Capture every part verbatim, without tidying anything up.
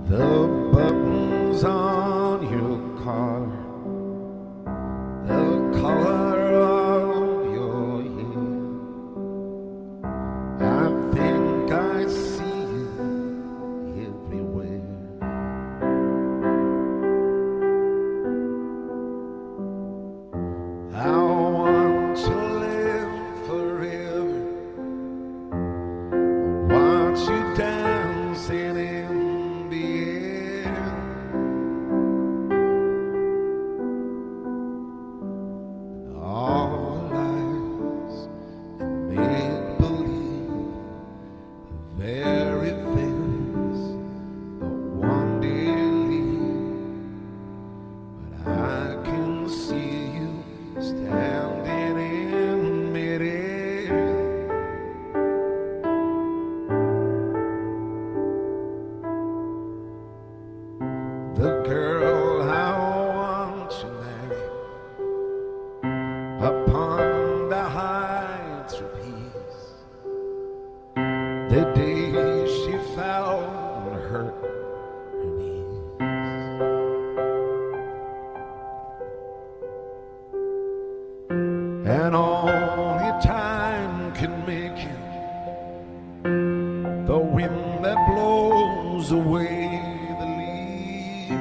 The buttons on your car, the color of your hair, I think I see you everywhere. I want to live forever, watch you dancing in the air. All the lies and make-believe, the very things that one day leave. But I can see you standing in midair. The girl I want to marry upon the heights of peace, the day she fell and hurt her knees. And only time can make you the wind that blows away the leaves.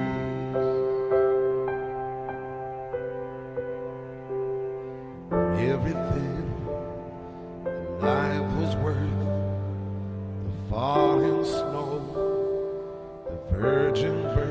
Everything that life was worth, the falling snow, the virgin birth,